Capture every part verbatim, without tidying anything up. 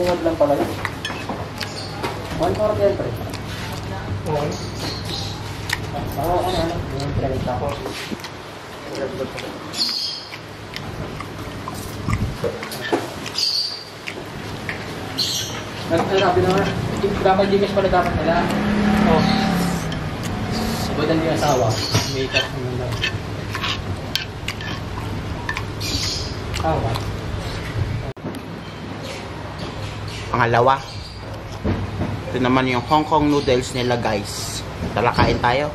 Tungod lang pala yun. one forty yan, pre. Okay. Oo, ano, ano. Yung pinalita ko. Nagsasabi na nga, dapat Gcash pala dapat nila. Oo. Sabadan yung asawa. May cash naman daw. Awa. Pangalawa, ito naman yung Hong Kong noodles nila, guys. Tara, kain tayo.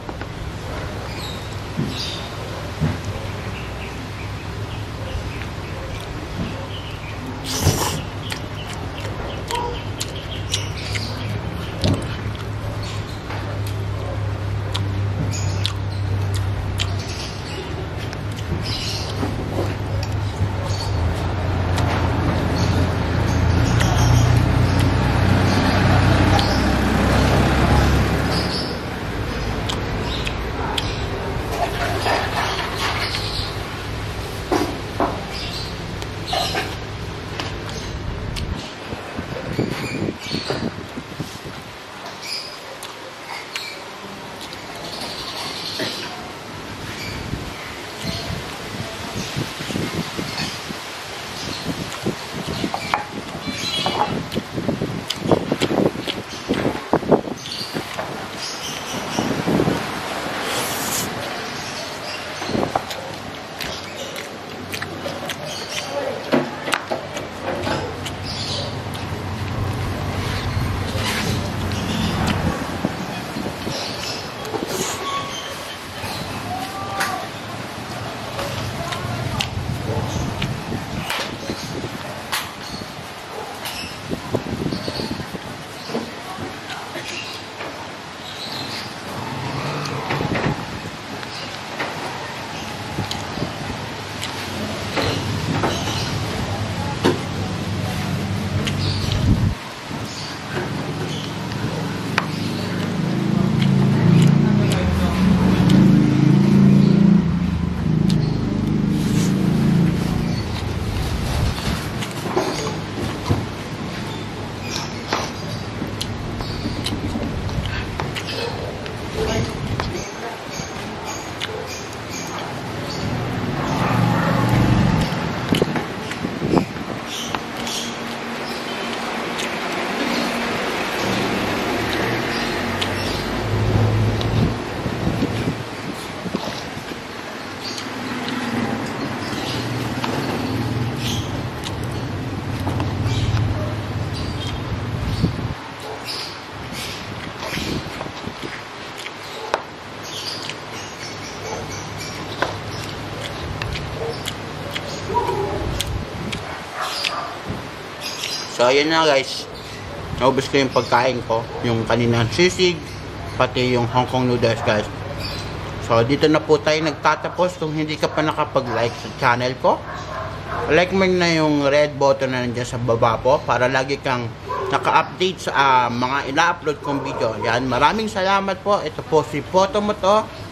So, ayun na, guys. Naubos ko yung pagkain ko. Yung kaninang sisig, pati yung Hong Kong noodles, guys. So, dito na po tayo nagtatapos. Kung hindi ka pa nakapag-like sa channel ko, like mo na yung red button na nandiyan sa baba po para lagi kang naka-update sa uh, mga ina-upload kong video. Yan, maraming salamat po. Ito po si Photomoto.